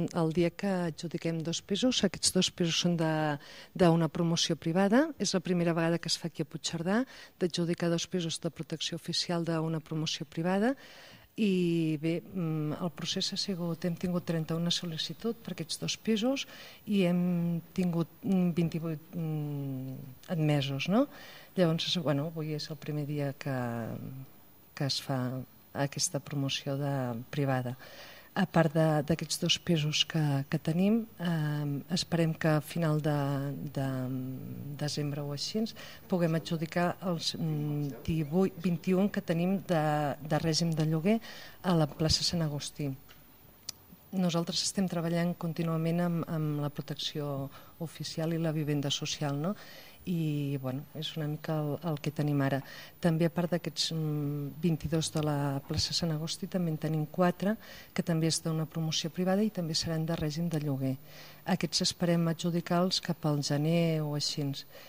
el dia que adjudiquem 2 pisos. Aquests 2 pisos són d'una promoció privada. És la primera vegada que es fa aquí a Puigcerdà d'adjudicar 2 pisos de protecció oficial d'una promoció privada. I bé, el procés ha sigut, hem tingut 31 sol·licituds per aquests 2 pisos i hem tingut 28 admesos, no? Llavors, avui és el primer dia que es fa aquesta promoció privada. A part d'aquests 2 pisos que tenim, esperem que a final de desembre o així puguem adjudicar els 21 que tenim de règim de lloguer a la plaça Sant Agustí. Nosaltres estem treballant contínuament amb la protecció oficial i la vivenda social, no? I és una mica el que tenim ara. També a part d'aquests 22 de la plaça Sant Agustí també en tenim 4 que també és d'una promoció privada i també seran de règim de lloguer. Aquests esperem adjudicar-los cap al gener o així.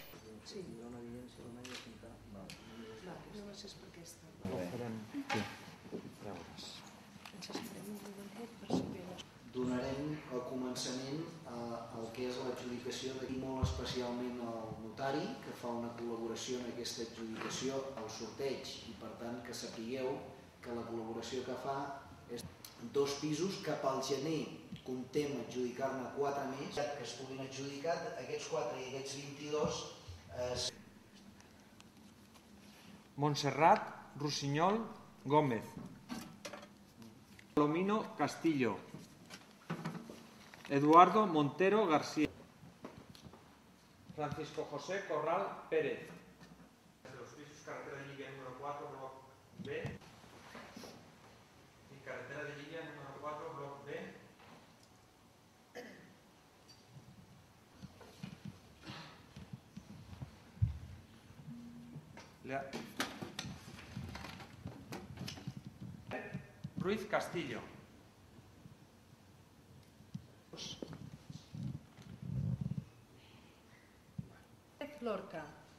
Donarem el començament al que és l'adjudicació d'aquí, molt especialment al notari, que fa una col·laboració en aquesta adjudicació al sorteig, i per tant que sapigueu que la col·laboració que fa és 2 pisos. Cap al gener comptem adjudicar-ne 4 més, que es puguin adjudicar aquests 4 i aquests 22. Montserrat Rossinyol Gómez, Palomino Castillo, Eduardo Montero García, Francisco José Corral Pérez. De los pisos carretera de Llivia número 4, bloc B. Y carretera de Llivia número 4, bloc B. Ruiz Castillo. Lorca.